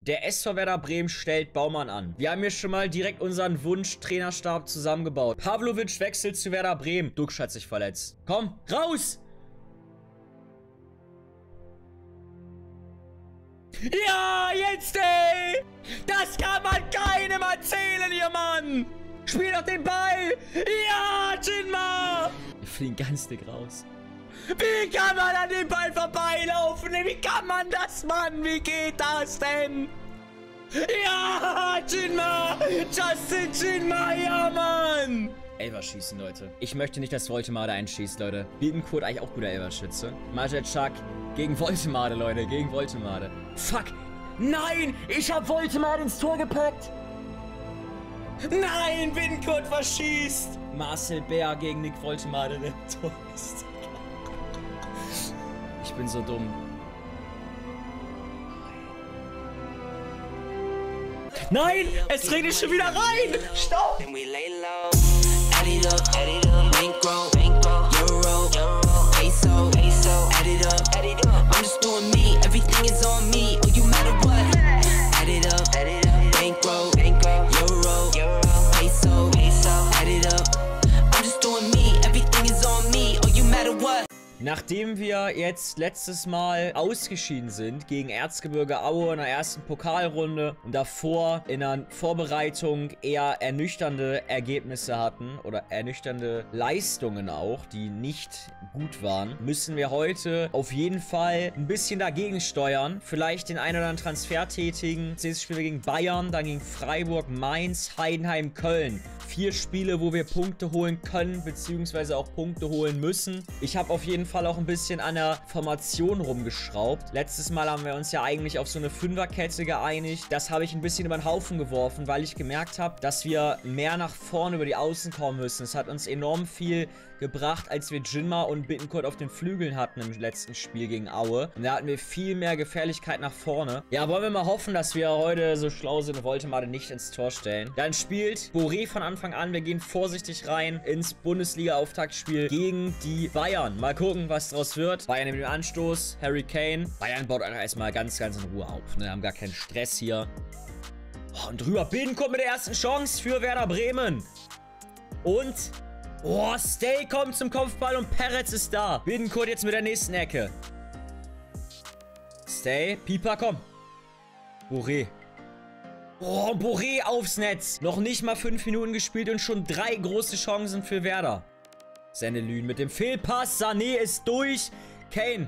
Der SV Werder Bremen stellt Baumann an. Wir haben hier schon mal direkt unseren Wunsch-Trainerstab zusammengebaut. Pavlovic wechselt zu Werder Bremen. Duxch hat sich verletzt. Komm, raus! Ja, jetzt, ey! Das kann man keinem erzählen, ihr Mann! Spiel doch den Ball! Ja, Jinma! Wir fliegen ganz dick raus. Wie kann man an dem Ball vorbeilaufen? Wie kann man das, Mann? Wie geht das denn? Ja, Jinma! Justin Jinma, ja, Mann! Elverschießen, Leute. Ich möchte nicht, dass Woltemade einschießt, Leute. Bietenkurt eigentlich auch guter Elverschütze. Majestschak gegen Woltemade, Leute. Gegen Woltemade. Fuck! Nein! Ich hab Woltemade ins Tor gepackt! Nein! Bietenkurt verschießt! Marcel Bär gegen Nick Woltemade, der Tor ist. Ich bin so dumm. Nein! Es regnet schon wieder rein! Stopp! Nachdem wir jetzt letztes Mal ausgeschieden sind gegen Erzgebirge Aue in der ersten Pokalrunde und davor in der Vorbereitung eher ernüchternde Ergebnisse hatten oder ernüchternde Leistungen auch, die nicht gut waren, müssen wir heute auf jeden Fall ein bisschen dagegen steuern. Vielleicht den einen oder anderen Transfer tätigen. Das nächste Spiel gegen Bayern, dann gegen Freiburg, Mainz, Heidenheim, Köln. 4 Spiele, wo wir Punkte holen können, beziehungsweise auch Punkte holen müssen. Ich habe auf jeden Fall auch ein bisschen an der Formation rumgeschraubt. Letztes Mal haben wir uns ja eigentlich auf so eine Fünferkette geeinigt. Das habe ich ein bisschen über den Haufen geworfen, weil ich gemerkt habe, dass wir mehr nach vorne über die Außen kommen müssen. Es hat uns enorm viel gebracht, als wir Jinma und Bittencourt auf den Flügeln hatten im letzten Spiel gegen Aue. Und da hatten wir viel mehr Gefährlichkeit nach vorne. Ja, wollen wir mal hoffen, dass wir heute so schlau sind und Woltemade nicht ins Tor stellen. Dann spielt Boré von Anfang an. Wir gehen vorsichtig rein ins Bundesliga-Auftaktspiel gegen die Bayern. Mal gucken, was draus wird. Bayern nimmt den Anstoß. Harry Kane. Bayern baut einfach erstmal ganz in Ruhe auf. Ne? Haben gar keinen Stress hier. Oh, und drüber Bittencourt mit der ersten Chance für Werder Bremen. Und... oh, Stay kommt zum Kopfball und Peretz ist da. Bittencourt jetzt mit der nächsten Ecke. Stay, Pieper, komm. Boré. Oh, Boré aufs Netz. Noch nicht mal 5 Minuten gespielt und schon 3 große Chancen für Werder. Sennelyn mit dem Fehlpass. Sané ist durch. Kane.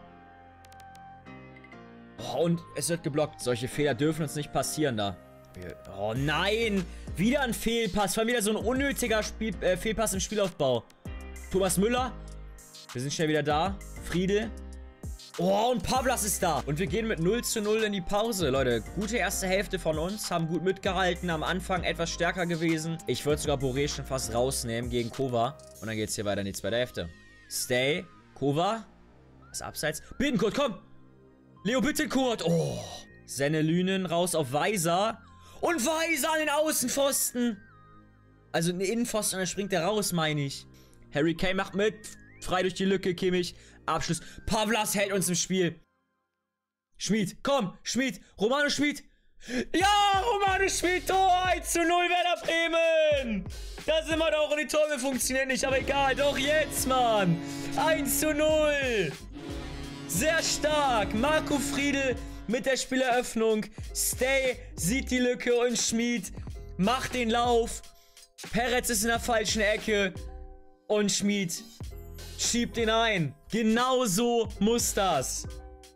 Oh, und es wird geblockt. Solche Fehler dürfen uns nicht passieren da. Oh nein! Wieder ein Fehlpass. War wieder so ein unnötiger Fehlpass im Spielaufbau. Thomas Müller. Wir sind schnell wieder da. Friedel. Oh, und Pavlas ist da. Und wir gehen mit 0:0 in die Pause, Leute. Gute erste Hälfte von uns. Haben gut mitgehalten. Am Anfang etwas stärker gewesen. Ich würde sogar Boré schon fast rausnehmen gegen Kova. Und dann geht es hier weiter in die zweite Hälfte. Stay. Kova. Das Abseits. Bittencourt, komm. Leo Bittencourt. Oh. Sennelynen raus auf Weiser. Und Weiser an den Außenpfosten. Also in den Innenpfosten, dann springt er raus, meine ich. Harry Kane macht mit. Frei durch die Lücke, Kimmich. Abschluss. Pavlas hält uns im Spiel. Schmid, komm, Schmid. Romano Schmid. Ja, Romano Schmid, Tor. 1:0 Werder Bremen. Da sind wir doch und die Tore funktionieren nicht, aber egal. Doch jetzt, Mann. 1:0. Sehr stark. Marco Friedel mit der Spieleröffnung. Stay sieht die Lücke und Schmid macht den Lauf. Peretz ist in der falschen Ecke. Und Schmid schiebt ihn ein. Genau so muss das.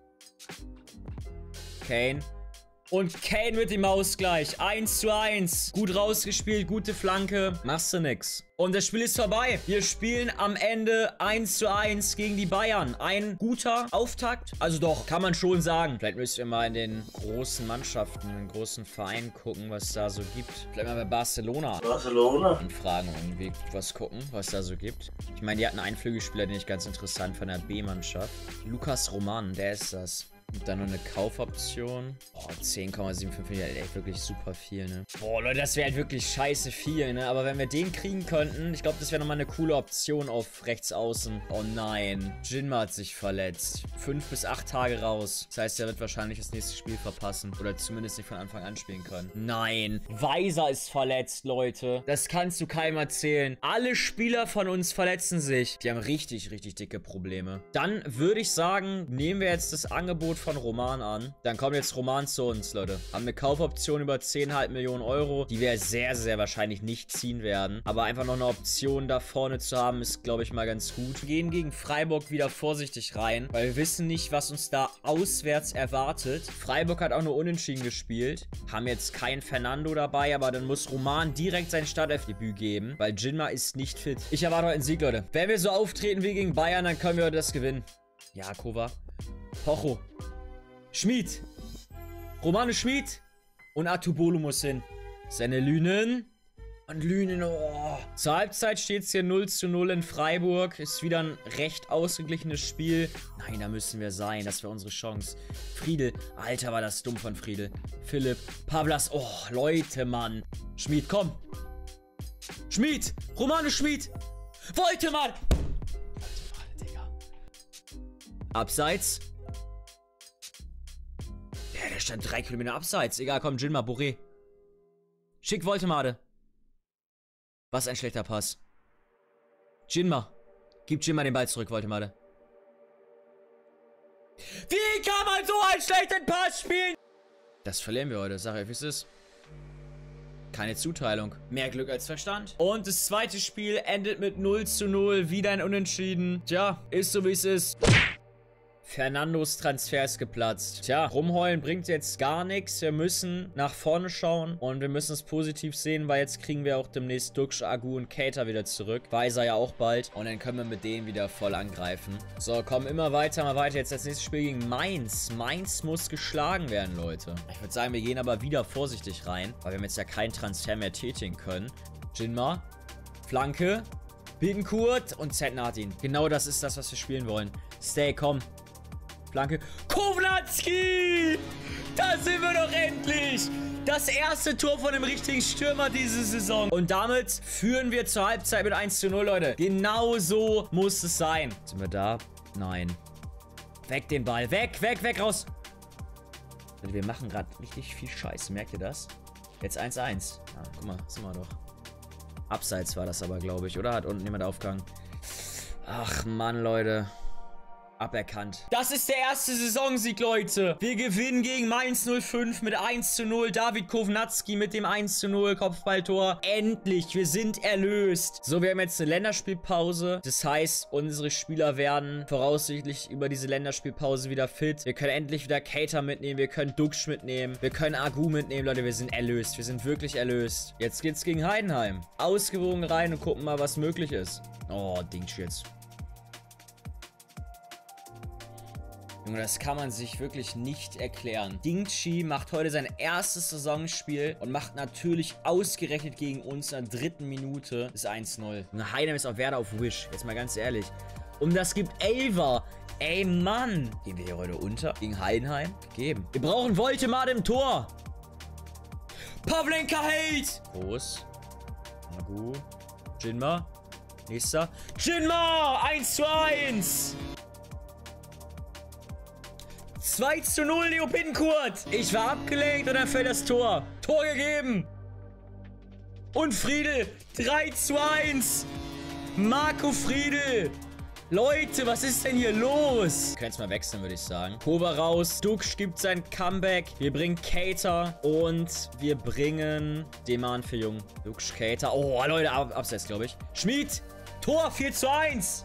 Kane. Und Kane mit dem Ausgleich. 1:1. Gut rausgespielt, gute Flanke. Machst du nix. Und das Spiel ist vorbei. Wir spielen am Ende 1:1 gegen die Bayern. Ein guter Auftakt. Also doch, kann man schon sagen. Vielleicht müssen wir mal in den großen Mannschaften, in den großen Vereinen gucken, was da so gibt. Vielleicht mal bei Barcelona anfragen und irgendwie was gucken, was da so gibt. Ich meine, die hatten einen Flügelspieler, den ich ganz interessant fand, der B-Mannschaft. Lukas Roman, der ist das. Und dann noch eine Kaufoption. Boah, 10,75 finde ich halt echt wirklich super viel, ne? Boah, Leute, das wäre halt wirklich scheiße viel, ne? Aber wenn wir den kriegen könnten, ich glaube, das wäre nochmal eine coole Option auf rechts außen. Oh nein. Jinma hat sich verletzt. 5 bis 8 Tage raus. Das heißt, er wird wahrscheinlich das nächste Spiel verpassen. Oder zumindest nicht von Anfang an spielen können. Nein. Weiser ist verletzt, Leute. Das kannst du keinem erzählen. Alle Spieler von uns verletzen sich. Die haben richtig, richtig dicke Probleme. Dann würde ich sagen, nehmen wir jetzt das Angebot von Roman an. Dann kommt jetzt Roman zu uns, Leute. Haben eine Kaufoption über 10,5 Millionen Euro, die wir sehr, sehr wahrscheinlich nicht ziehen werden. Aber einfach noch eine Option da vorne zu haben, ist, glaube ich, mal ganz gut. Wir gehen gegen Freiburg wieder vorsichtig rein, weil wir wissen nicht, was uns da auswärts erwartet. Freiburg hat auch nur unentschieden gespielt. Haben jetzt keinen Fernando dabei, aber dann muss Roman direkt sein Startelfdebüt geben, weil Jinma ist nicht fit. Ich erwarte heute einen Sieg, Leute. Wenn wir so auftreten wie gegen Bayern, dann können wir heute das gewinnen. Ja, Kova. Pocho. Schmied. Romano Schmied. Und Atubolo muss hin. Seine Lünen. Und Lünen, oh. Zur Halbzeit steht es hier 0:0 in Freiburg. Ist wieder ein recht ausgeglichenes Spiel. Nein, da müssen wir sein. Das wäre unsere Chance. Friedel. Alter, war das dumm von Friedel. Philipp. Pavlas. Oh, Leute, Mann. Schmied, komm. Schmied. Romano Schmied. Woltemann. Digga. Abseits. Ja, der stand 3 Kilometer abseits. Egal, komm, Jinma, Boré. Schick Woltemade. Was ein schlechter Pass. Jinma. Gib Jinma den Ball zurück, Woltemade. Wie kann man so einen schlechten Pass spielen? Das verlieren wir heute, sag ich, wie es ist. Keine Zuteilung. Mehr Glück als Verstand. Und das zweite Spiel endet mit 0:0. Wieder ein Unentschieden. Tja, ist so wie es ist. Fernandos Transfer ist geplatzt. Tja, rumheulen bringt jetzt gar nichts. Wir müssen nach vorne schauen und wir müssen es positiv sehen, weil jetzt kriegen wir auch demnächst Duxch, Agu und Keita wieder zurück. Weiser ja auch bald. Und dann können wir mit denen wieder voll angreifen. So, komm, immer weiter, mal weiter. Jetzt das nächste Spiel gegen Mainz. Mainz muss geschlagen werden, Leute. Ich würde sagen, wir gehen aber wieder vorsichtig rein, weil wir jetzt ja keinen Transfer mehr tätigen können. Jinma, Flanke, Bittencourt und Zetnatin. Genau das ist das, was wir spielen wollen. Stay, komm. Flanke. Kovnatski! Da sind wir doch endlich! Das erste Tor von dem richtigen Stürmer diese Saison. Und damit führen wir zur Halbzeit mit 1:0, Leute. Genau so muss es sein. Sind wir da? Nein. Weg den Ball. Weg, weg, weg, raus. Wir machen gerade richtig viel Scheiße. Merkt ihr das? Jetzt 1:1. Ah, guck mal, sind wir doch. Abseits war das aber, glaube ich, oder? Hat unten jemand aufgehangen. Ach, Mann, Leute. Aberkannt. Das ist der erste Saisonsieg, Leute. Wir gewinnen gegen Mainz 05 mit 1:0. David Kovnatski mit dem 1:0 Kopfballtor. Endlich, wir sind erlöst. So, wir haben jetzt eine Länderspielpause. Das heißt, unsere Spieler werden voraussichtlich über diese Länderspielpause wieder fit. Wir können endlich wieder Keita mitnehmen. Wir können Duxch mitnehmen. Wir können Agu mitnehmen, Leute. Wir sind erlöst. Wir sind wirklich erlöst. Jetzt geht's gegen Heidenheim. Ausgewogen rein und gucken mal, was möglich ist. Oh, Dingsch jetzt. Junge, das kann man sich wirklich nicht erklären. Dingchi macht heute sein erstes Saisonspiel und macht natürlich ausgerechnet gegen uns in der 3. Minute das 1:0. Und Heidenheim ist auf Werder auf Wish. Jetzt mal ganz ehrlich. Und das gibt Elfer. Ey, Mann. Gehen wir hier heute unter gegen Heidenheim? Gegeben. Wir brauchen Woltemade im Tor. Pavlenka Hate. Groß. Agu. Jinma. Nächster. Jinma. 1:1. 2:0, Leo Bittencourt. Ich war abgelenkt und dann fällt das Tor. Tor gegeben. Und Friedel. 3:1. Marco Friedel. Leute, was ist denn hier los? Wir können jetzt mal wechseln, würde ich sagen. Kova raus. Duxch gibt sein Comeback. Wir bringen Keita. Und wir bringen Deman für Jung. Duxch, Keita. Oh, Leute, abseits, glaube ich. Schmied. Tor. 4:1.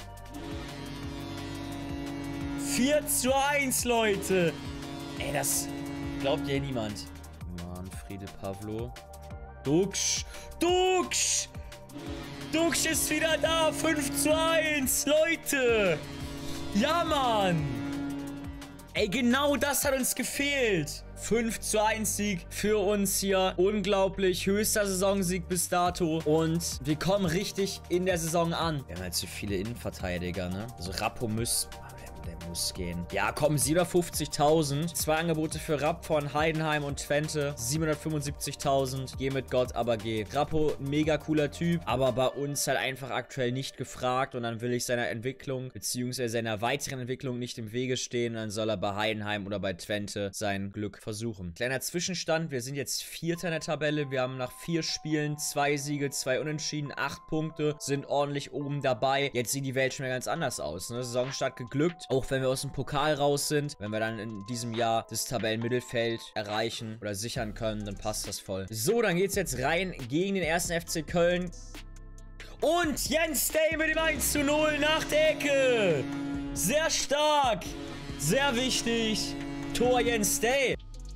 4:1, Leute. Ey, das glaubt ja niemand. Mann, Friedel Pavlo. Duxch. Duxch. Duxch ist wieder da. 5:1. Leute. Ja, Mann. Ey, genau das hat uns gefehlt. 5:1 Sieg für uns hier. Unglaublich. Höchster Saisonsieg bis dato. Und wir kommen richtig in der Saison an. Wir haben halt zu viele Innenverteidiger, ne? Also Rappo der muss gehen. Ja, komm, 750.000. 2 Angebote für Rapp von Heidenheim und Twente. 775.000. Geh mit Gott, aber geh. Rappo, mega cooler Typ, aber bei uns halt einfach aktuell nicht gefragt und dann will ich seiner Entwicklung, beziehungsweise seiner weiteren Entwicklung nicht im Wege stehen. Dann soll er bei Heidenheim oder bei Twente sein Glück versuchen. Kleiner Zwischenstand, wir sind jetzt Vierter in der Tabelle. Wir haben nach 4 Spielen 2 Siege, 2 Unentschieden, 8 Punkte, sind ordentlich oben dabei. Jetzt sieht die Welt schon wieder ganz anders aus, ne? Saisonstart geglückt, auch wenn wir aus dem Pokal raus sind. Wenn wir dann in diesem Jahr das Tabellenmittelfeld erreichen oder sichern können, dann passt das voll. So, dann geht's jetzt rein gegen den 1. FC Köln. Und Jens Day mit dem 1:0 nach der Ecke. Sehr stark. Sehr wichtig. Tor Jens Day.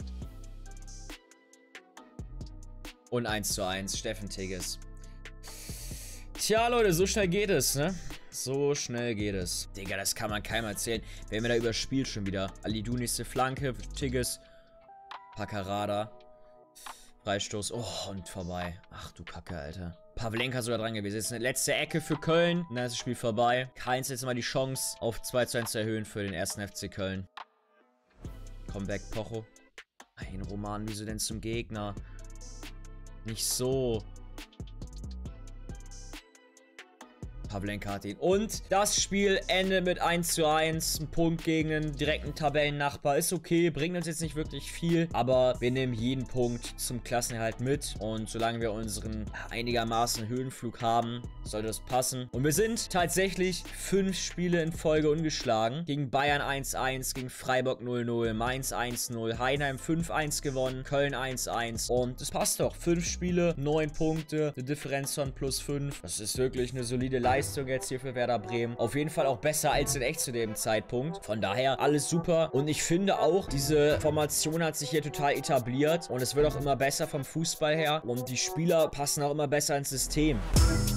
Und 1:1 Steffen Tigges. Tja, Leute, so schnell geht es, ne? So schnell geht es. Digga, das kann man keinem erzählen. Wer mir da überspielt schon wieder. Alidou nächste Flanke. Tigges. Paccarada. Freistoß. Oh, und vorbei. Ach du Kacke, Alter. Pavlenka sogar dran gewesen. Jetzt eine letzte Ecke für Köln. Und dann ist das Spiel vorbei. Keins jetzt mal die Chance, auf 2:1 zu erhöhen für den 1. FC Köln. Comeback, Pocho. Ein Roman, wieso denn zum Gegner? Nicht so. Pavlenka hat ihn. Und das Spiel endet mit 1:1. Ein Punkt gegen einen direkten Tabellennachbar. Ist okay, bringt uns jetzt nicht wirklich viel. Aber wir nehmen jeden Punkt zum Klassenerhalt mit. Und solange wir unseren einigermaßen Höhenflug haben, sollte das passen. Und wir sind tatsächlich 5 Spiele in Folge ungeschlagen. Gegen Bayern 1:1, gegen Freiburg 0:0, Mainz 1:0, Heidenheim 5:1 gewonnen, Köln 1:1. Und das passt doch. 5 Spiele, 9 Punkte, eine Differenz von +5. Das ist wirklich eine solide Leistung jetzt hier für Werder Bremen. Auf jeden Fall auch besser als in echt zu dem Zeitpunkt. Von daher alles super. Und ich finde auch, diese Formation hat sich hier total etabliert. Und es wird auch immer besser vom Fußball her. Und die Spieler passen auch immer besser ins System.